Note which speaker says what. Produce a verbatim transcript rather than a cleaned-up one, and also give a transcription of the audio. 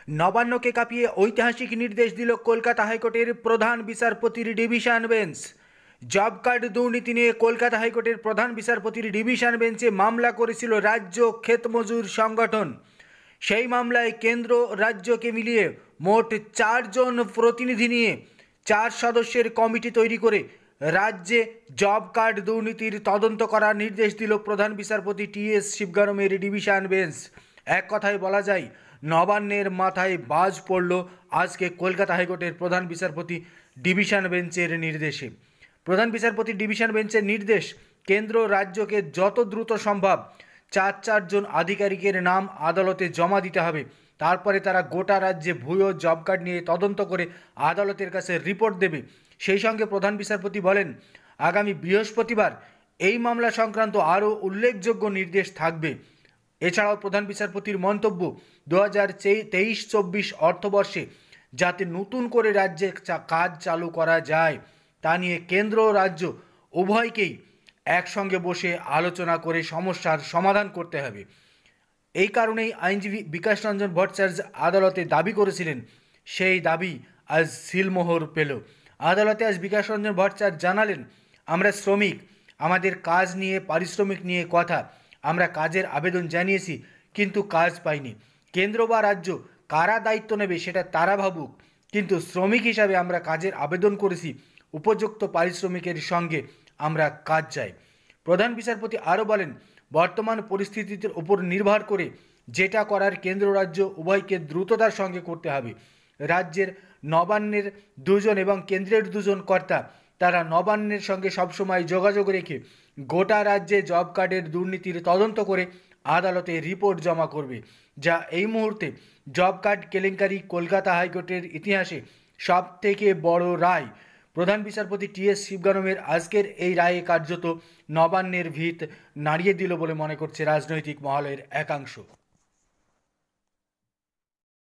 Speaker 1: নবান্নকে কাঁপিয়ে ঐতিহাসিক নির্দেশ দিল কলকাতা হাইকোর্টের প্রধান বিচারপতির ডিভিশন বেঞ্চ। জব কার্ড দুর্নীতি নিয়ে কলকাতা হাইকোর্টের প্রধান বিচারপতির ডিভিশন বেঞ্চে মামলা করেছিল রাজ্য ক্ষেতমজুর সংগঠন। সেই মামলায় কেন্দ্র রাজ্যকে মিলিয়ে মোট চারজন প্রতিনিধি নিয়ে চার সদস্যের কমিটি তৈরি করে রাজ্যে জব কার্ড দুর্নীতির তদন্ত করার নির্দেশ দিল প্রধান বিচারপতি টি এস শিবগারমের ডিভিশন বেঞ্চ। এক কথায় বলা যায়, নবান্নের মাথায় বাজ পড়ল আজকে কলকাতা হাইকোর্টের প্রধান বিচারপতি ডিভিশন বেঞ্চের নির্দেশে। প্রধান বিচারপতি ডিভিশন বেঞ্চের নির্দেশ, কেন্দ্র রাজ্যকে যত দ্রুত সম্ভব চার চারজন আধিকারিকের নাম আদালতে জমা দিতে হবে। তারপরে তারা গোটা রাজ্যে ভুয়ো জব কার্ড নিয়ে তদন্ত করে আদালতের কাছে রিপোর্ট দেবে। সেই সঙ্গে প্রধান বিচারপতি বলেন, আগামী বৃহস্পতিবার এই মামলা সংক্রান্ত আরও উল্লেখযোগ্য নির্দেশ থাকবে। এছাড়াও প্রধান বিচারপতির মন্তব্য, দু হাজার তেইশ চব্বিশ অর্থবর্ষে যাতে নতুন করে রাজ্যে কাজ চালু করা যায় তা নিয়ে কেন্দ্র ও রাজ্য উভয়কেই একসঙ্গে বসে আলোচনা করে সমস্যার সমাধান করতে হবে। এই কারণেই আইনজীবী বিকাশ রঞ্জন ভট্টাচার্য আদালতে দাবি করেছিলেন, সেই দাবি আজ সিলমোহর পেল। আদালতে আজ বিকাশ রঞ্জন ভট্টাচার্য জানালেন, আমরা শ্রমিক, আমাদের কাজ নিয়ে পারিশ্রমিক নিয়ে কথা, আমরা কাজের আবেদন জানিয়েছি কিন্তু কাজ পাইনি। কেন্দ্র বা রাজ্য কারা দায়িত্ব নেবে সেটা তারা ভাবুক, কিন্তু শ্রমিক হিসাবে আমরা কাজের আবেদন করেছি, উপযুক্ত পারিশ্রমিকের সঙ্গে আমরা কাজ চাই। প্রধান বিচারপতি আরও বলেন, বর্তমান পরিস্থিতির উপর নির্ভর করে যেটা করার কেন্দ্র রাজ্য উভয়কে দ্রুততার সঙ্গে করতে হবে। রাজ্যের নবান্নের দুজন এবং কেন্দ্রের দুজন কর্তা, তারা নবান্নের সঙ্গে সবসময় যোগাযোগ রেখে গোটা রাজ্যে জব কার্ডের দুর্নীতির তদন্ত করে আদালতে রিপোর্ট জমা করবে, যা এই মুহূর্তে জব কার্ড কেলেঙ্কারি কলকাতা হাইকোর্টের ইতিহাসে সব থেকে বড় রায়। প্রধান বিচারপতি টি এস শিবগারমের আজকের এই রায়ে কার্যত নবান্নের ভিত নাড়িয়ে দিল বলে মনে করছে রাজনৈতিক মহলের একাংশ।